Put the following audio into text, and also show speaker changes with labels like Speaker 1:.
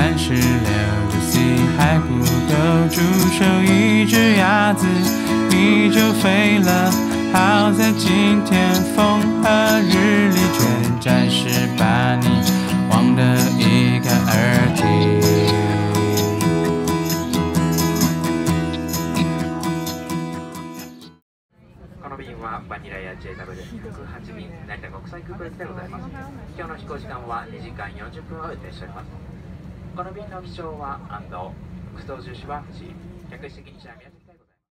Speaker 1: 但是6G还不够，助手一只鸭子你就飞了。好在今天风和日丽，却暂时把你忘得一干二净。
Speaker 2: この便はバニラや JW 108便成田国際空港行きでございます。今日の飛行時間は2時間40分を予定しております。この便の機長は安藤、副操縦士は藤井、客室責任者は宮崎。